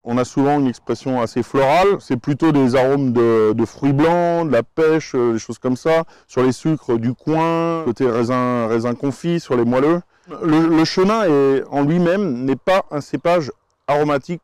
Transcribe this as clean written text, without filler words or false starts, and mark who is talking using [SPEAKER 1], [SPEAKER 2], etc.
[SPEAKER 1] On a souvent une expression assez florale, c'est plutôt des arômes de fruits blancs, de la pêche, des choses comme ça. Sur les sucres du coin, côté raisin confit, sur les moelleux. Le chenin en lui-même n'est pas un cépage aromatique